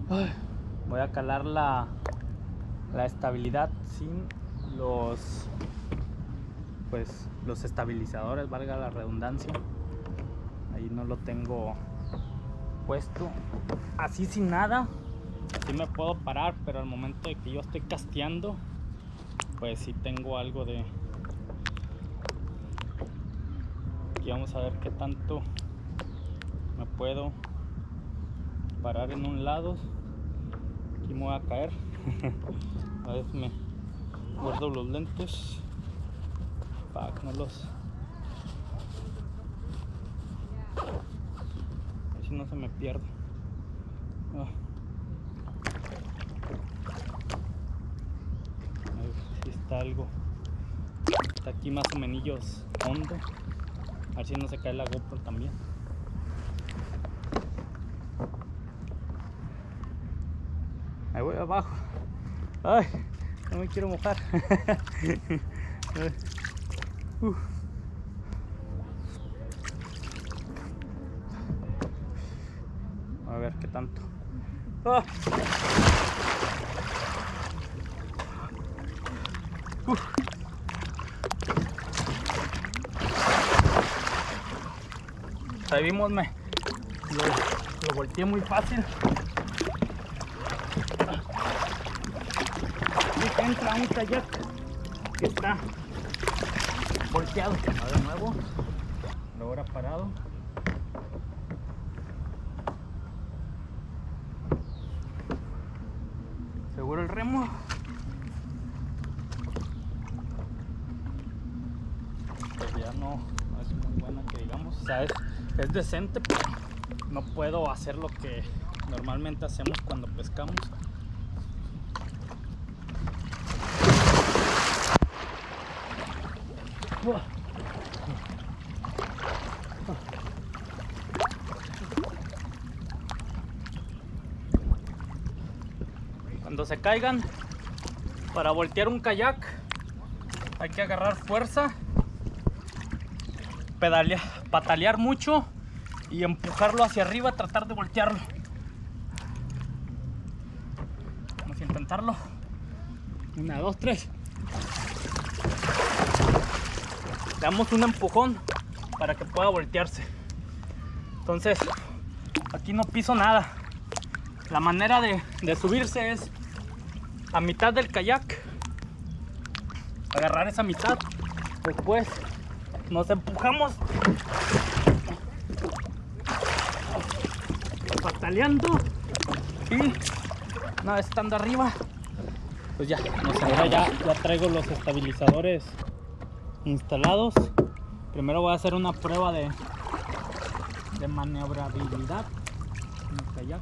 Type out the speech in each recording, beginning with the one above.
Voy a calar la estabilidad sin los estabilizadores, valga la redundancia. Ahí no lo tengo puesto. Así sin nada, así me puedo parar, pero al momento de que yo estoy casteando, pues sí tengo algo de... Aquí vamos a ver qué tanto me puedo parar en un lado. Aquí me voy a caer. A ver si me guardo los lentes para que no los... A ver si no se me pierde. A ver si está algo. Está aquí más o menos hondo. A ver si no se cae la GoPro también. Ahí voy abajo. Ay, no me quiero mojar. A ver qué tanto. Ahí vimos, lo volteé muy fácil. Y entra un kayak que está volteado. A ver, de nuevo. Lo ahora parado. Seguro el remo. Pues ya no es muy buena que digamos. O sea, es decente, pero no puedo hacer lo que normalmente hacemos cuando pescamos. Cuando se caigan, para voltear un kayak hay que agarrar fuerza, patalear mucho y empujarlo hacia arriba, tratar de voltearlo. Vamos a intentarlo. 1, 2, 3. Le damos un empujón para que pueda voltearse. Entonces, aquí no piso nada. La manera de subirse es a mitad del kayak, agarrar esa mitad, después nos empujamos pataleando y una vez estando arriba, pues ya, ya traigo los estabilizadores instalados. Primero voy a hacer una prueba de maniobrabilidad en el kayak.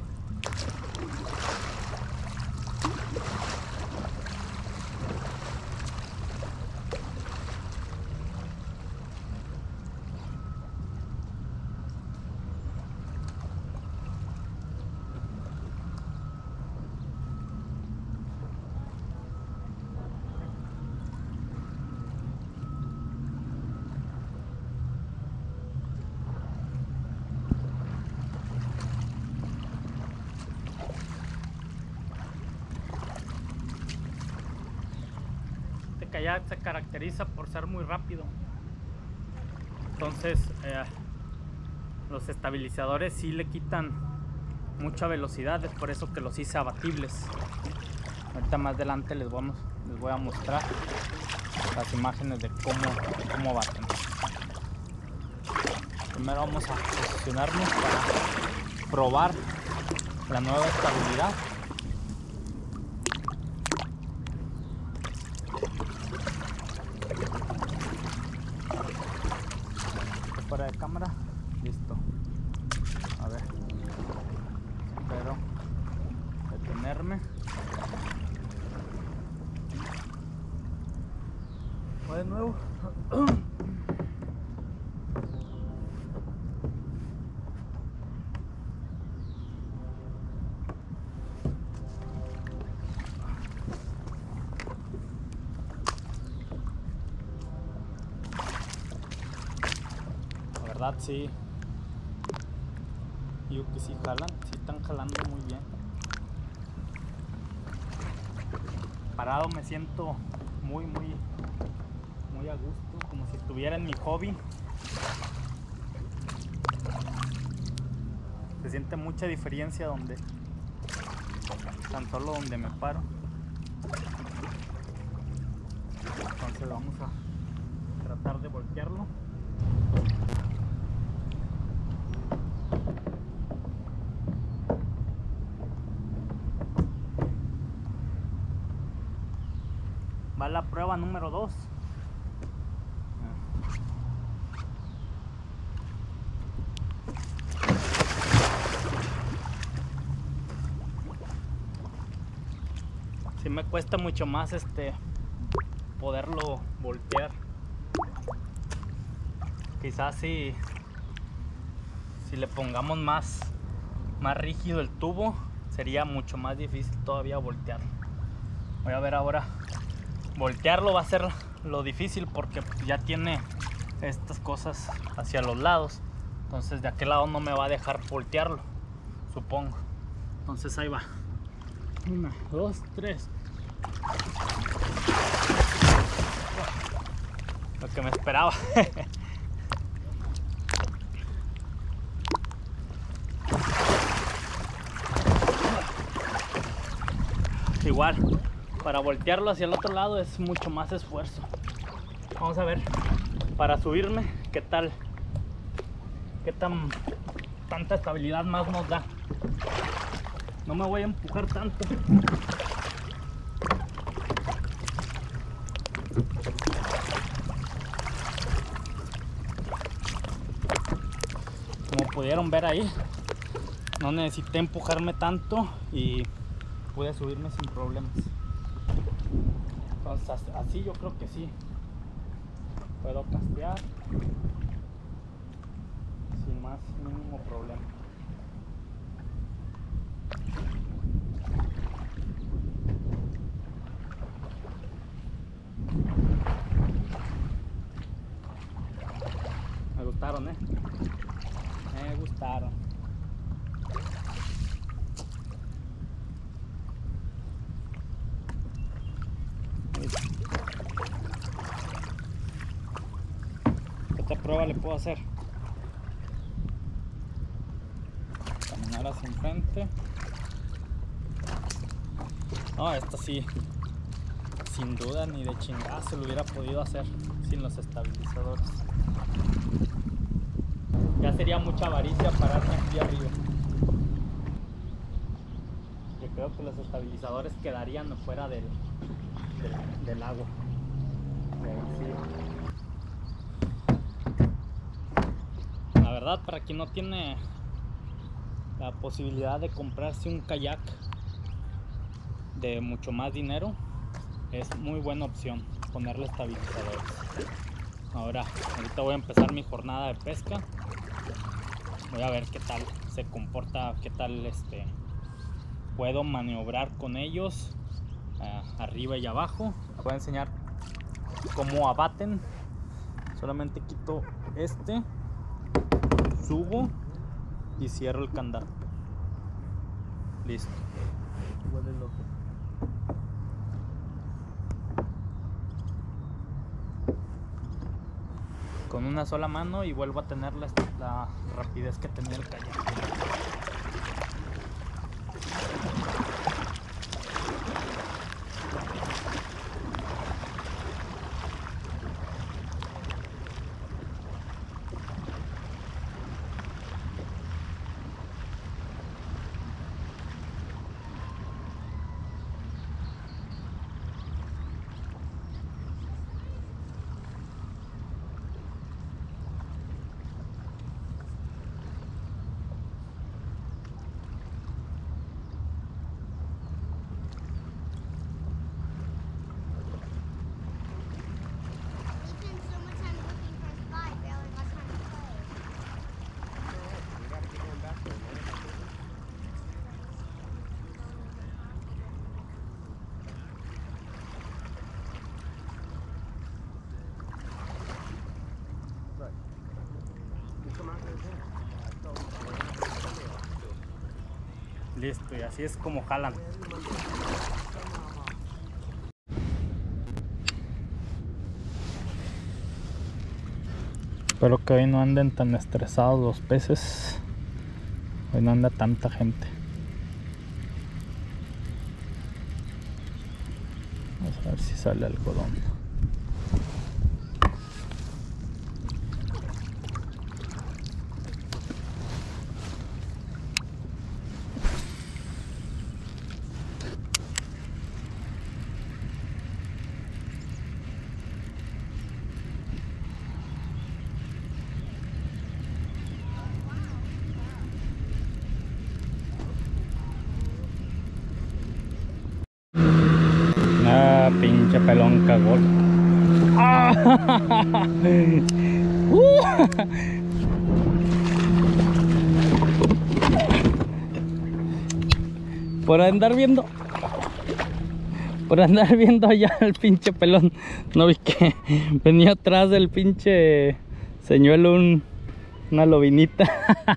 Este kayak se caracteriza por ser muy rápido, entonces los estabilizadores sí le quitan mucha velocidad, es por eso que los hice abatibles. Ahorita más adelante les voy a mostrar las imágenes de cómo baten. Primero vamos a posicionarnos para probar la nueva estabilidad. Fuera de cámara, listo. A ver, espero detenerme. Voy de nuevo. La verdad sí, digo que sí jalan, sí están jalando muy bien. parado me siento muy a gusto, como si estuviera en mi hobby. Se siente mucha diferencia donde, tan solo donde me paro. Entonces vamos a tratar de voltearlo. Va la prueba número 2. Sí me cuesta mucho más poderlo voltear. Quizás si le pongamos más rígido el tubo, sería mucho más difícil todavía voltearlo. Voy a ver ahora. Voltearlo va a ser lo difícil porque ya tiene estas cosas hacia los lados. Entonces de aquel lado no me va a dejar voltearlo, supongo. Entonces ahí va. 1, 2, 3. Lo que me esperaba. Igual, para voltearlo hacia el otro lado es mucho más esfuerzo. Vamos a ver, para subirme, qué tanta estabilidad más nos da. No me voy a empujar tanto. Como pudieron ver ahí, no necesité empujarme tanto y pude subirme sin problemas. Entonces así yo creo que sí puedo castear sin más mínimo problema. Me gustaron, me gustaron. Esta prueba le puedo hacer. Caminar hacia enfrente. No, esta sí, sin duda ni de chingazo lo hubiera podido hacer sin los estabilizadores. Ya sería mucha avaricia pararme aquí arriba. Yo creo que los estabilizadores quedarían fuera del agua. Sí. La verdad, para quien no tiene la posibilidad de comprarse un kayak de mucho más dinero, es muy buena opción ponerle estabilizadores. Ahorita voy a empezar mi jornada de pesca. Voy a ver qué tal se comporta, qué tal puedo maniobrar con ellos arriba y abajo. Les voy a enseñar cómo abaten. Solamente quito subo y cierro el candado. Listo. Huele loco. Con una sola mano y vuelvo a tener la rapidez que tenía el kayak. Listo, y así es como jalan. Espero que hoy no anden tan estresados los peces. Hoy no anda tanta gente. Vamos a ver si sale algodón. Ah, pinche pelón cagón. ¡Ah! Por andar viendo allá el pinche pelón, no vi que venía atrás del pinche señuelo una lobinita.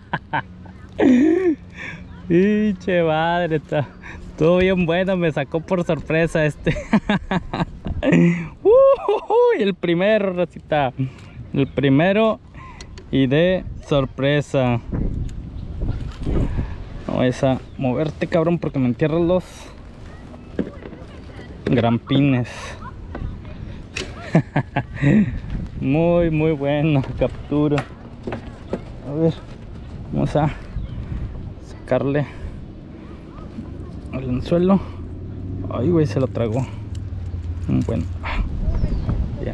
Pinche madre, estuvo bien bueno, me sacó por sorpresa este. El primero, racita. El primero y de sorpresa. No vayas a moverte, cabrón, porque me entierran los grampines. Muy buena captura. A ver, vamos a sacarle al anzuelo. Ay, güey, se lo tragó. Bueno, bien.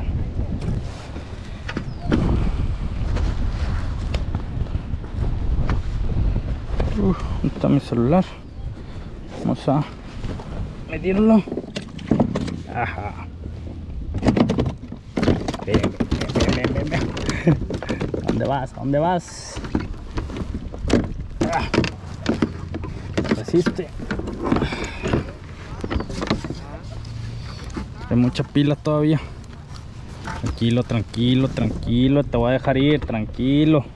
¿Dónde está mi celular? Vamos a medirlo. Ajá. Ven. ¿Dónde vas? ¿A dónde vas? Resiste. Hay mucha pila todavía. Tranquilo, te voy a dejar ir, tranquilo.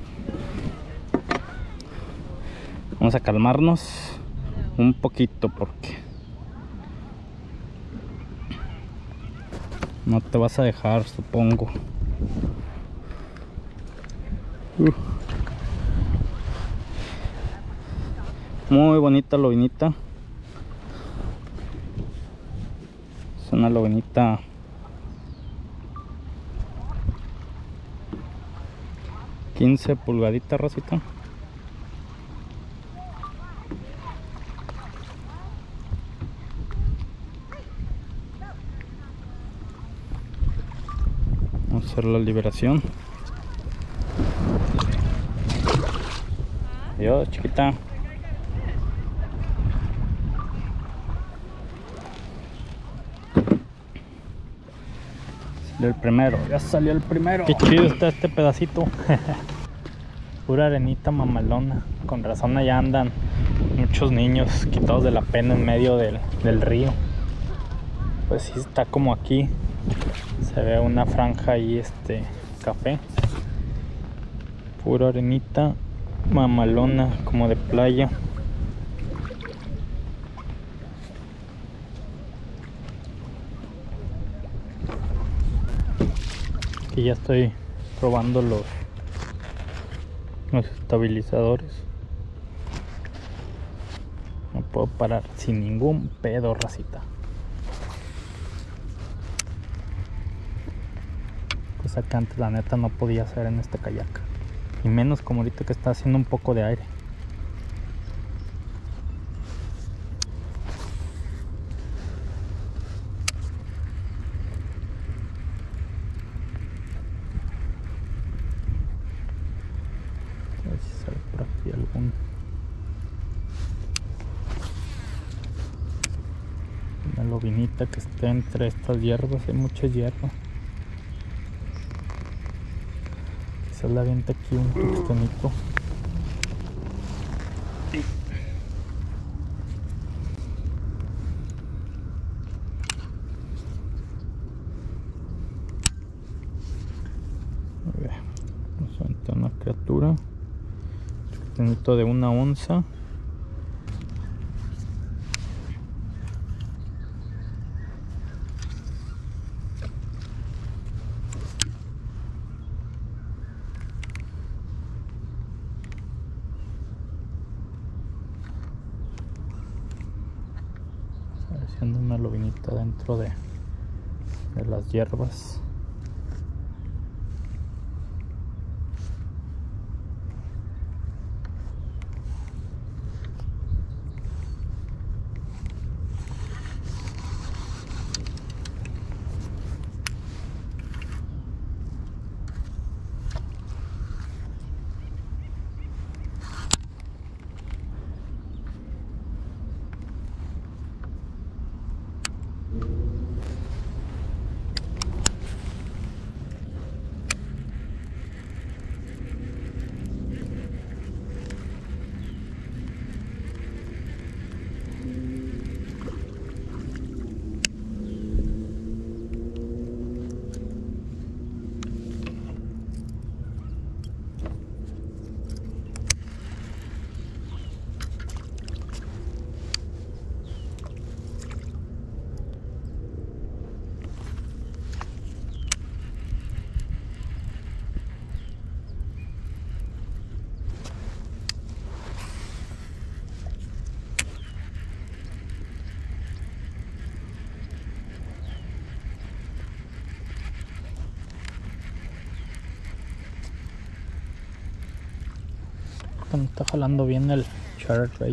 Vamos a calmarnos un poquito porque no te vas a dejar, supongo. Muy bonita lobinita. Es una lobinita ...15 pulgaditas, racita. Vamos a hacer la liberación. Adiós, chiquita. Salió el primero, ya salió el primero. Qué chido está este pedacito. Pura arenita mamalona. Con razón allá andan muchos niños quitados de la pena en medio del río. Pues sí, está como aquí. Se ve una franja ahí, café. Pura arenita mamalona, como de playa. Aquí ya estoy probando los estabilizadores. No puedo parar sin ningún pedo, racita. Cosa que antes la neta no podía hacer en este kayak. Y menos como ahorita que está haciendo un poco de aire. A ver si sale por aquí una lobinita que esté entre estas hierbas. Hay muchas hierbas. Quizás la avienta aquí un tuxtonito. A ver, vamos a aventar una criatura. Tuxtonito de 1 onza. haciendo una lobinita dentro de las hierbas. Me está jalando bien el charter rate.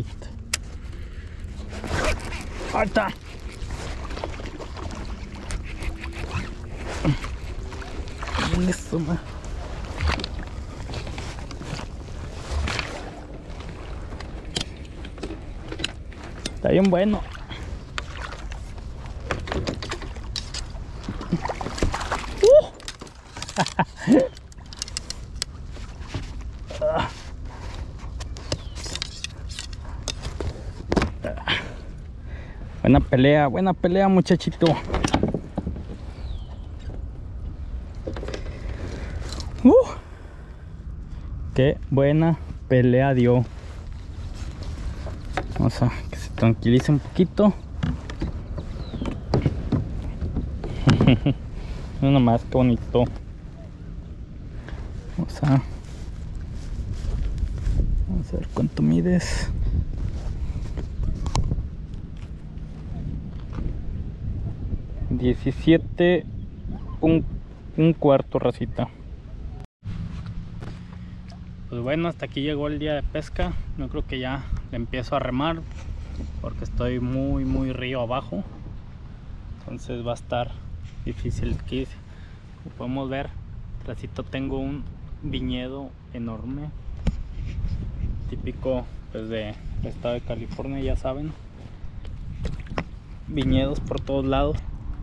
¡Alta! Eso, ma. Está bien bueno. Buena pelea, muchachito. Qué buena pelea dio. Vamos a que se tranquilice un poquito. Nada más, qué bonito. Vamos a ver cuánto mides. 17 un cuarto, racita. Pues bueno, hasta aquí llegó el día de pesca. Yo creo que ya le empiezo a remar porque estoy muy río abajo, entonces va a estar difícil aquí. Como podemos ver, trasito tengo un viñedo enorme, típico pues del estado de California, ya saben, viñedos por todos lados.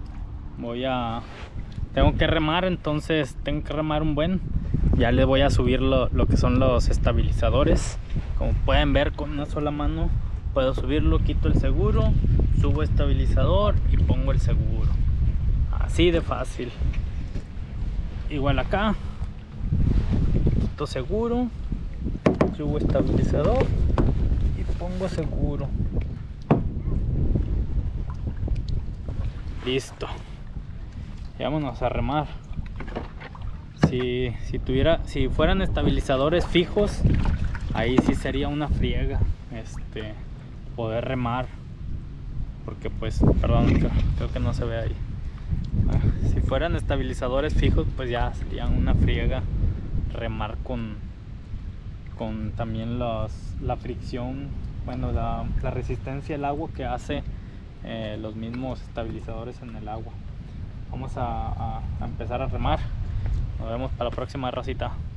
Tengo que remar, entonces tengo que remar un buen. Ya le voy a subir lo que son los estabilizadores. Como pueden ver, con una sola mano puedo subirlo, quito el seguro, subo estabilizador y pongo el seguro. Así de fácil. Igual acá, quito seguro, subo estabilizador y pongo seguro. Listo. Y vámonos a remar. Si fueran estabilizadores fijos, ahí sí sería una friega poder remar, porque pues, perdón, creo que no se ve ahí. Si fueran estabilizadores fijos, pues ya sería una friega remar con también la fricción, bueno, la resistencia al agua que hace los mismos estabilizadores en el agua. Vamos a empezar a remar. Nos vemos para la próxima, racita.